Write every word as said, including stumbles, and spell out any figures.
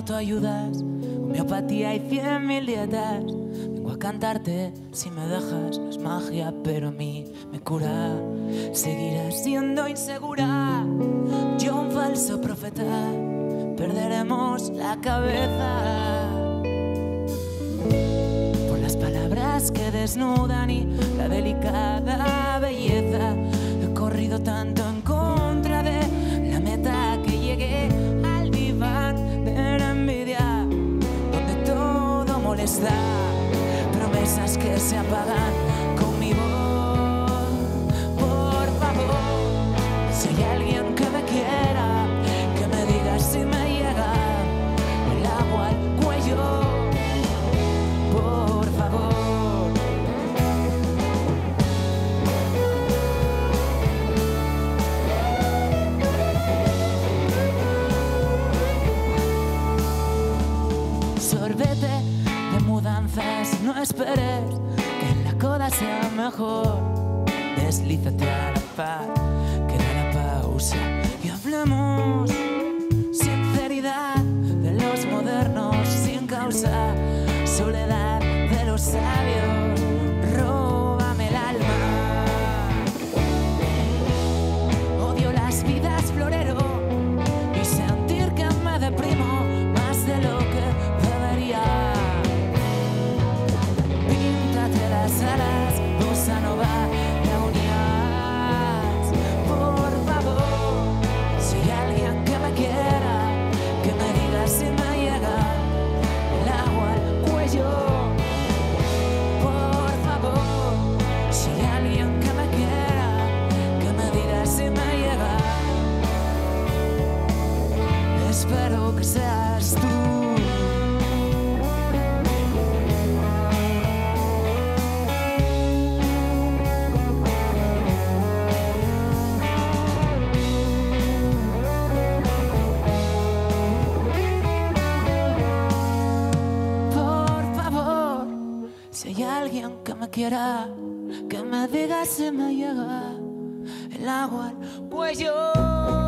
autoayudas, homeopatía y cien mil dietas. Vengo a cantarte si me dejas, no es magia, pero a mí me cura. Seguirás siendo insegura, yo un falso profeta, perderemos la cabeza por las palabras que desnudan y la delicada belleza. He corrido tanto en contra de la meta que llegué al diván de la envidia, donde todo molesta, promesas que se apagan con mi voz. Por favor, si hay alguien que me quiera, que me diga si me llega el agua al cuello. Por favor. Sorbete de mudanzas, no esperes que en la coda sea mejor. Deslízate a la paz, que da la pausa y hablemos. Sinceridad de los modernos sin causa, soledad de los sabios, róbame el alma. Odio las vidas florero y sentir que me deprimo más de lo que debería. Píntate las alas, bossa nova, reunías. Por favor, si hay alguien que me quiera, que me diga si me llega el agua al cuello. Por favor, si hay alguien que me quiera, que me diga si me llega. Espero que seas tú. Si hay alguien que me quiera, que me diga si me llega el agua al cuello.